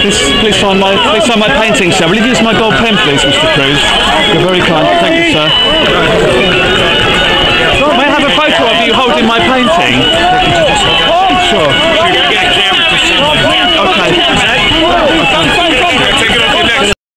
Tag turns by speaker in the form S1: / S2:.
S1: Please sign my painting, sir. Will you use my gold pen, please, Mr. Cruz? You're very kind. Thank you, sir. May I have a photo of you holding my painting? Oh, sure.